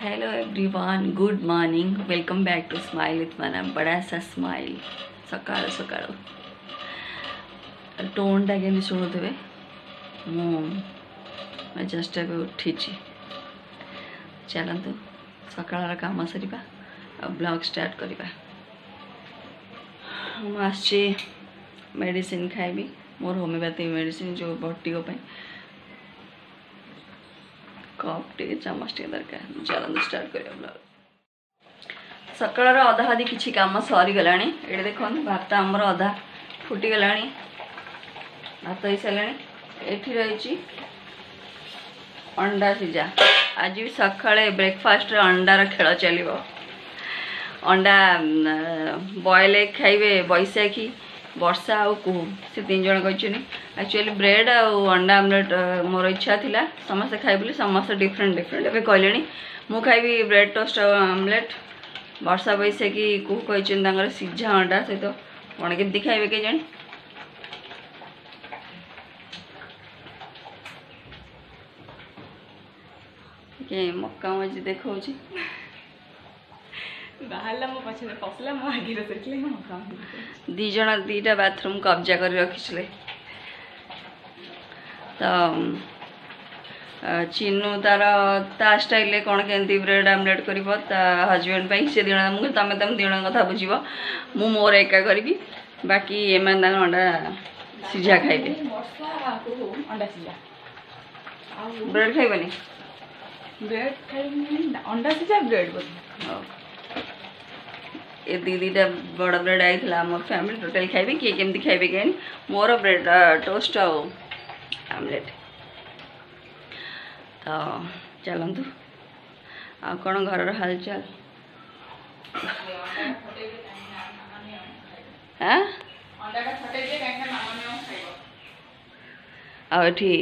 Hello everyone, good morning. Welcome back to smile with माना बड़ा सा स्माइल। सकाळ सकाळ टोनटा के शुणुवे मैं जस्ट एवं उठी। चलतु सकाळ काम सरिबा ब्लॉग स्टार्ट करवा। मुझे मेडिसिन खाइबी, मोर होमियोपैथिक मेडिसिन जो बटिक कप टे चमच टे दरकार। चलते स्टार्ट करिया ब्लॉग। सकाळ अधा अधि किछि काम सरी गलानी। एडे देखन भात हमर अधा फुटी गलानी, भात हो सारे। एठी रही अंडा सिझा। आज भी सकाळे ब्रेकफास्ट अंडार खेल चलो। अंडा बॉयल एग खाइबे बैशाखी, वर्षा आउ कुहू से तीन जन कहते। एक्चुअली ब्रेड और अंडा आमलेट मोर इच्छा थिला समस्ते खाइबे, समस्ते डिफरेंट डिफरेंट ए कहले। मु खाइबी bread toast omelette. Barsha Baishakhi Kuhu कहते सिझा अंडा सहित कौन केमती खाइबे के जानी। मक्का मजी देखा दी जन दीटा बाथरूम कब्जा कर रखी। तो चिन्नू तार ता स्टाइल कौन के ब्रेड आमलेट कर हजबैंड से दिण मुझे तुम तुम दिण कथा बुझ मु मोर एका करी। बाकी एम अंडा सिझा खाइबे। ब्रेड खाइबनी? ब्रेड खाइबनी अंडा सिझा ब्रेड ए दीटा बड़ ब्रेड आई मोर फैमिली टोटल खाइबे। किए केमती खाइबे के मोर ब्रेड टोस्ट आमलेट। तो चलतु आ कौन घर हालचाल? हाँ आठी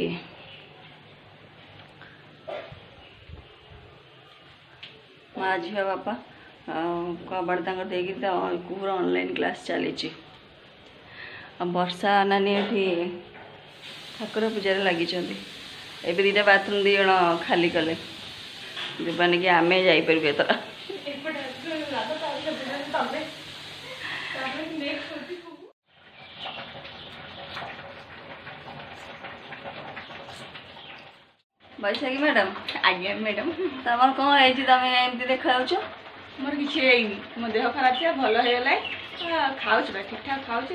माँ झील बापा कबाड़ तक देगी पूरा ऑनलाइन क्लास चली। वर्षा नानी ये ठाकुर पूजा लगी। एबे दीटा बाथरूम दी जन खाली कले जीवानी कि आम जापर एथर। बैशाखी मैडम? आज्ञा मैडम। तमर कौन है तुम एमती देखा? मोर कि मो देह खराब था, भल हो खाऊ ठीक ठाक खाऊ।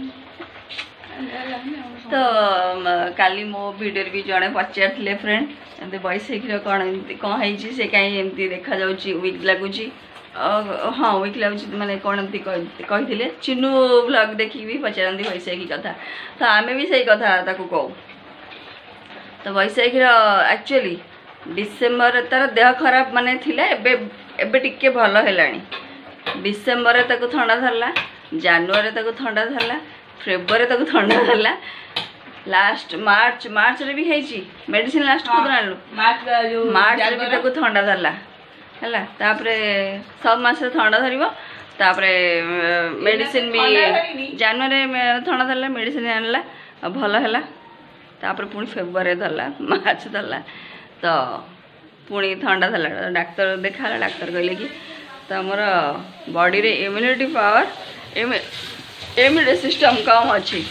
तो काली मो वीडियो भी जड़े पचारे फ्रेंड एमती बैशाखी कौन एमती कौन है से कहीं एमती देखा वीक लगुच। हाँ वीक लगुच माने कौन एमती कही चिन्नू ब्लॉग देखी भी पचारती बैशाखी कथा। तो आमे भी सही कथा कहू। तो बैशाखी एक्चुअली डिसेम्बर तार देह खराब माने थिला। एबे टिके भल हेलानी। डिसेम्बर ताको ठंडा धरला, जानुआरी ताको ठंडा धरला, फेब्रुआरी ताको ठंडा धरला, लास्ट मार्च रे भी है मेडिसिन। लास्ट को आनलु मार्च रे भी ताको ठंडा धरला हैला। तापरे सब मास ठंडा धरिबो। तापरे मेडिसिन भी जानुआरी में ठंडा धरला, मेडिसिन आनला भल हैला। तापर पुणी फेब्रुआरी धरला, मार्च धरला, तो पुणी ठंडा धरला। डाक्तर देखा, डाक्तर कहले कि तुमर बॉडी रे इम्यूनिटी पावर इम्यूनिटी सिस्टम कम अच्छी।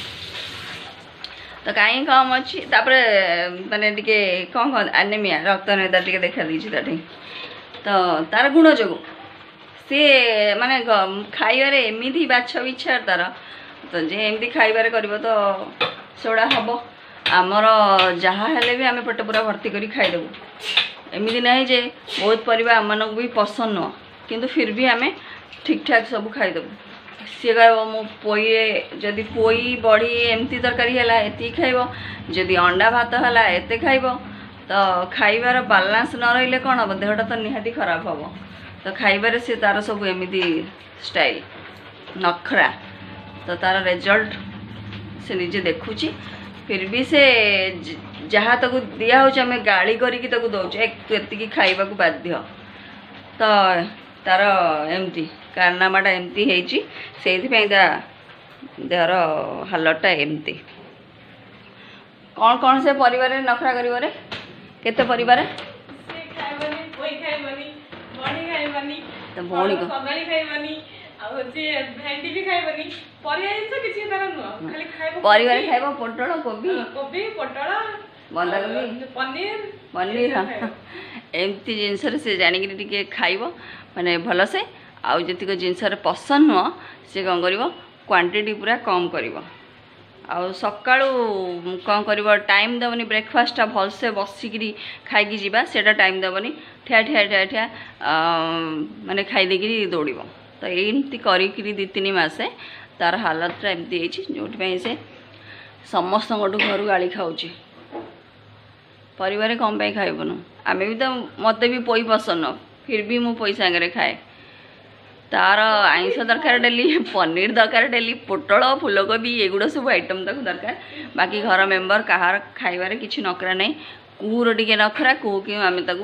तो कहीं कम अच्छी तापरे माने टिके कौन कौन एनीमिया रक्त नेता टिके देखा दीची ताठी। तो तार गुण जो सी माने खाइबार एमती बाछ इच्छा तार। तो जे एमती खाइबार कर तो सोड़ा हम आमर जहाँ हेले भी आम पेट पूरा भर्ती करी खाईदेबू। एमती नहीं जे बहुत परिवा आम मानक भी पसंद नुह, किंतु फिर भी आम ठीक ठाक सब खाईदेबू। सी कह मो पोई जदि पोई बड़ी एमती तरकारी है एति खाइब, जदि अंडा भात है एते खाइब। तो खाइबार बालांस न रही कौन हम देहटा तो निहाती खराब हम। तो खाइबार सी तार सब एमती स्टाइल नखरा। तो तार रिजल्ट से निजे देखुची। फिर भी से जहाँ तक दिया हो गाड़ी करी दौचे खाइबा को बाध्य। तो तार एमती कारनामाटा एमती से देहर हालतटा एमती। कौन से परिवार नखरा करिवरे? केते परिवार? खाइबानी तो भौणी को कदली खाइबानी आ होची भेंडी भी खाइबानी परिया जिंस किछि तार न खाली खाइबो परिवार खाइबो पोटल कोबी कोबी पटल बंधा कोबी पनीर पनीर एमती जिनस से जानिक टिके खाइबो माने भल से आउ जतिक जिनस पसंद नुह से कौन कर क्वांटिटी पूरा कम कर सकाळू कौन कर टाइम दबनी ब्रेकफास्ट भलसे बसिकी खाई जावा से टाइम दबनी ठिया ठिया ठिया ठिया माने खाई दौड़ तो एमती करी दी तीन मसे तार हालत एमती जो से समस्त घर गाड़ी खाऊँ परिवार कम पे खाइबनु आमे भी तो मत भी पोई पसंद न फिर भी मु पोई सांगे खाए तार आइंस दरकार डेली पनीर दरकार डेली पोटल फूलकोबी एगुड़ा सब आइटम तक दरकार बाकी घर मेंबर कहार खाइबार किसी नखरा नहीं कुहूर टिके नखरा कुहू कि आम ताकू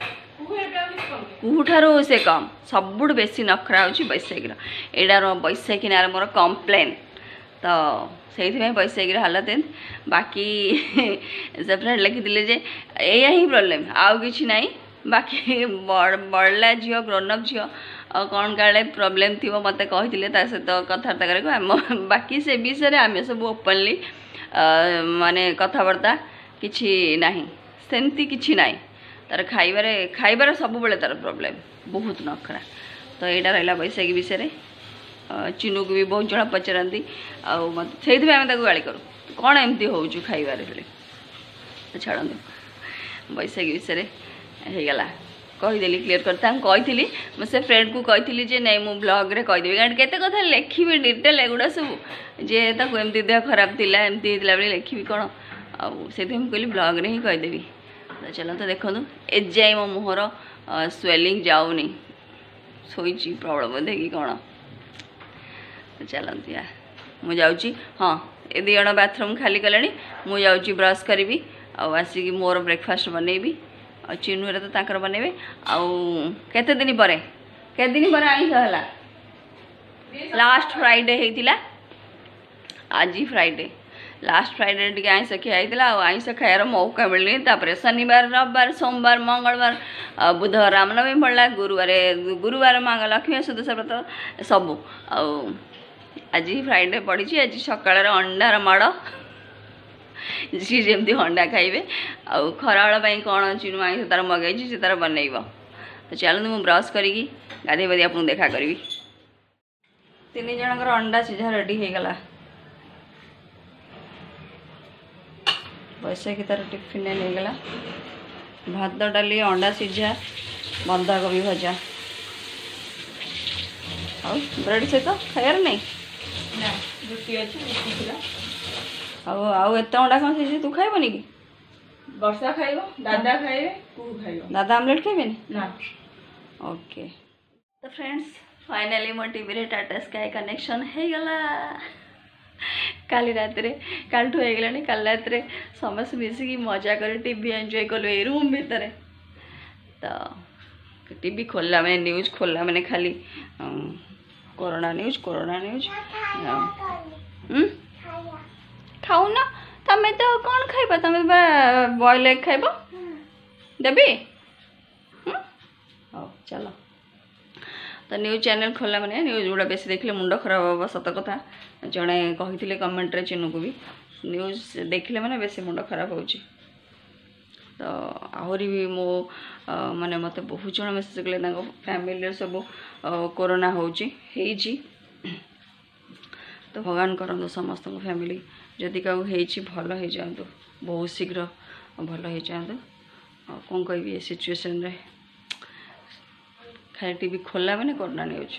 कुहू ठारू से कम सबुठ बेसी नखरा होची बैशाखी एडार बैशाखी नार मोर कम्प्लेन तो से बैशाखी हालत बाकी से फ्रेंड लिखी जे या ही प्रोब्लेम आउ कि ना बाकी बड़ला झील ग्रोनअप झील कौन काले प्रोब्लेम थी मत कही सहित कथबार्ता कर बाकी से विषय आम सब ओपनली माने कथबार्ता किछि नाही सेमती किछि नाही तार खाइबार सब बेले तार प्रोब्लेम बहुत नखरा तो यहाँ रहा बैशाखी विषय चिनू को भी बहुत जन पचारती से गाड़ी करूँ कौन एमती हो खाइबार बेले तो छाड़ू बैशाखी विषय होगला कहीदेली क्लीयर करता कही मुझे फ्रेंड को कही जे नहीं मु ब्लॉग रे कहीदेवी कारण केते कथा लिखी डिटेल एगुड़ा सब जे एमती देह खराब थिला एमती बेले लिखी कौन से कहली ब्लॉग रे ही कहीदेवी तो चलो तो देखो एजाए मो मुहर स्वेलिंग जाऊनी शोची प्रबल बोधे कि कौन तो चलती यार मुझे हाँ ए दी जन बाथरूम खाली कले मुझे ब्रश करी आसिक मोर ब्रेकफास्ट बनैबी और चिनू तो ताकर बनैबे केते दिन पर आइंस है लास्ट फ्राइडे होता आज फ्राइडे लास्ट फ्राइडे टी आइंस खिया आइंस खायार मौका मिलनी तापर शनिवार रविवार सोमवार मंगलवार बुधवार रामनवमी पड़ा गुरुवार मांग लक्ष्मी सुदशा व्रत सबू आज फ्राइडे पड़ी आज सकाळ अंडार माड़ जी जमी अंडा खाइबे आउ खराबेल कौन चिनू आइंस तार मगई से तार बनइब तो चलते मुझे ब्रश करी गाधे बाधे आपको देखा करी तीन जनकर अंडा सीझा रेडी हो गला बैशाखी तार टिफिन नहीं गला भात डाली अंडा सीझा बंधा कोबी भजा और ब्रेड सहित खायार नहीं रुटी अच्छी आउ एत अंडा कौन सीझे तू खाइबनी कि वर्षा खाइबो दादा खाइबे तू खाइबो दादा आमलेट खाइबेनी ना ओके तो फ्रेंड्स फाइनली मो टीवी रे टाटा स्काई कनेक्शन हो गला काली रात रे कालठू हो गलानी काल रात रे समस्त मिसिकी मजा कर टीवी एंजॉय कलु ए रूम भितर तो टीवी खोलला मैंने न्यूज खोलला मैंने खाली कोरोना न्यूज खाऊ ना तमें तो कौन खाइबा तमें बॉयल एग खाइबा देबी हाँ चलो तो न्यूज चैनल खोला मैंने न्यूज गुड़ा बेसी देखले मुंड खराब हम सत कथा जड़े कही कमेंट रे चिनू को भी न्यूज देखले मैंने बेसी मुंड खराब हो तो आहरी भी मो माने मत बहुत जन मेसेज कले फैमिली सब कोरोना होची तो भगवान करंतु समस्त फैमिली जदि क्या भल हो जातु बहुत शीघ्र भल हो जातु कौन कह ये सिचुएशन रे खाली टीवी खोला मैंने कोरोना न्यूज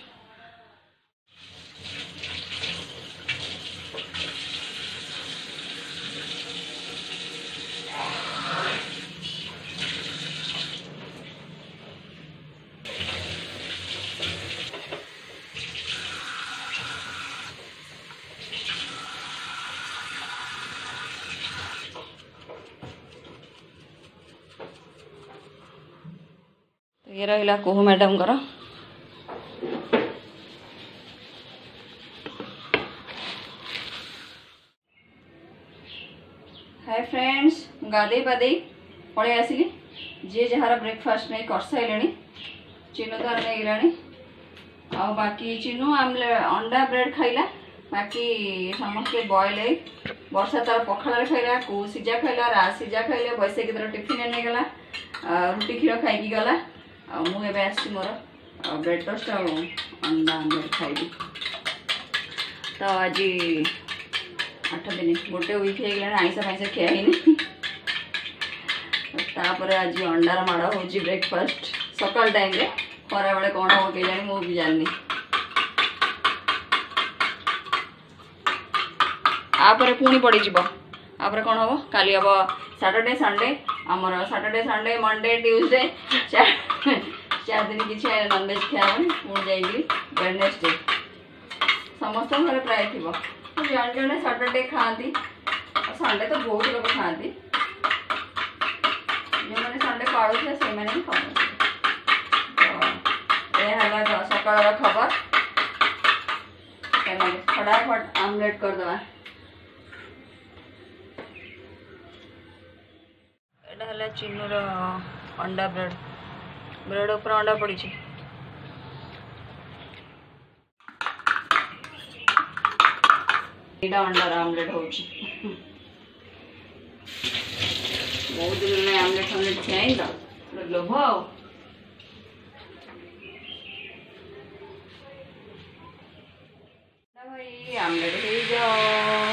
ये रहा कोहू मैडम कर हाय फ्रेंड्स गाधे पाधे पड़े आसिली जी जार ब्रेकफास्ट नहीं कर सारे चिन्नु तार नहीं गलानी आ बाकी चिन्नु आमले अंडा ब्रेड खाइला बाकी समस्ते बॉयल एग वर्षा तार पखाल खाइला को सिजा खाइला रा सिजा खाइले बैसाखी तार टिफिन नहीं गला रुटी क्षीर खाई गला मुझे आसी मोर ब्रेड टोस्ट अंडा आमलेट खाइबी तो आज 8 दिन गोटे वीक हो गला आईसा फैसा खिया ही तापर आज अंडार माड़ हो ब्रेकफास्ट सकाल टाइम रे खरा बेले कौन हम के जानी मु भी जाननी आपर पुणी पड़ जापर कौन हम काली हम सैटरडे संडे आमर सैटरडे संडे मंडे ट्यूसडे 4 दिन किसी नॉनवेज खायानी पुणी जाइए वेडनेसडे समस्त घर प्राय थी जड़े जड़े सैटरडे खाती संडे तो बहुत लोग खाती जो मैंने संडे पाड़ुले से मैंने खाते तो सकाल खबर फटाफट आमलेट कर दवा एटा चिन्नूर अंडा ब्रेड ब्रेड ऊपर अंडा पड़ी अंडार आमलेट हो बहुत दिन में आमलेट आमलेट खाई तो लोभ भाई आमलेट हो जाओ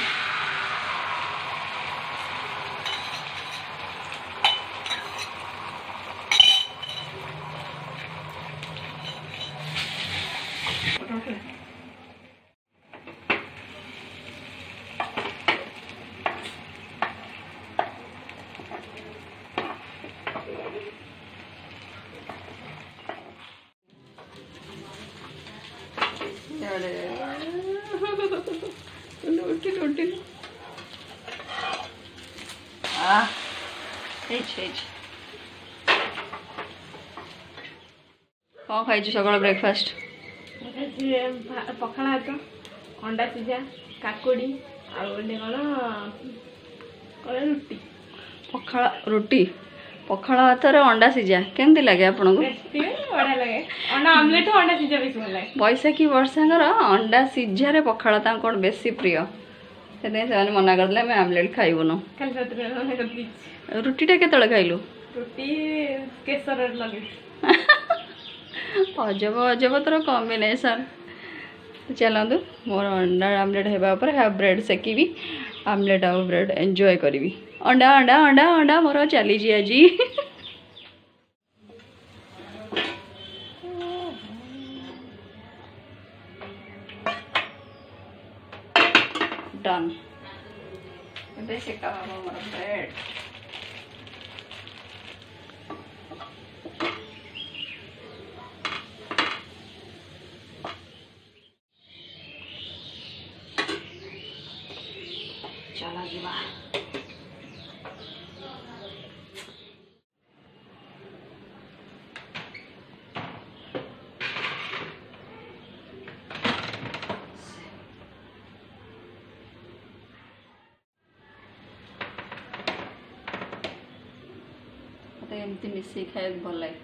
कौन खाई सकाल ब्रेकफास्ट पखाड़ भात अंडा सिझा काकुड़ी रुटी पखाड़ भात अंडा सिझा केमती लगे आपन को बढ़िया लगे अंडा आमलेट अंडा सिझा बेस भल लगे बैसाखी वर्षांगर अंडा सिझारे पखाड़ कौन बेसी प्रिय से मना करदे आम आमलेट खाइबुन रुटीटा केतले खाइलु रुटी केसर लगे अजब अजब तर कॉम्बिनेशन चलतु मोर अंडा आमलेट होगा ब्रेड सेकिबी आमलेट आ ब्रेड एंजॉय करी अंडा अंडा अंडा अंडा मोर चली आज डन सेका मोर ब्रेड चला जीवा एमती मिसई खाए भल लगे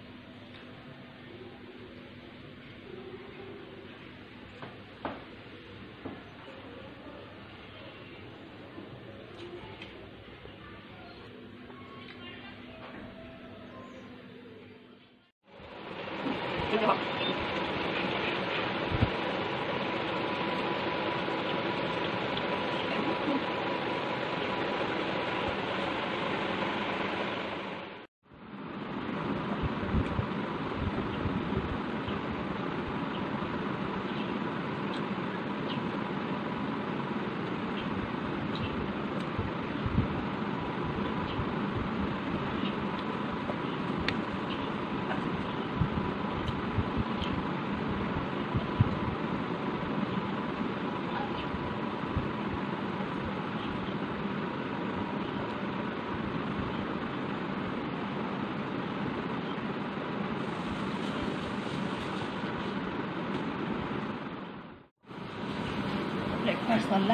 ब्रेकफास्ट सरला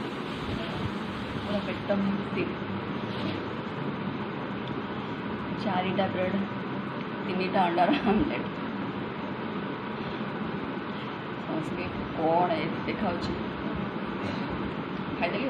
पूरा पेट भर्ती 4टा ब्रेड 3टा अंडार आमलेट से कौन है देखा खाईदेली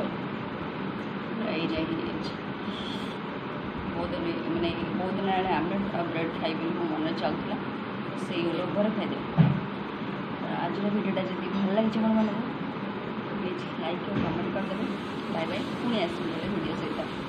बहुत दिन मैंने बहुत दिन आने आमलेट और ब्रेड खाइबी मो मन चलता से लोभ खाईदे आज भिडियोटा जी भल लगी मन मानक प्लीज लाइक और कमेंट करदे बाय बाय पुणी आस भिडियो सहित।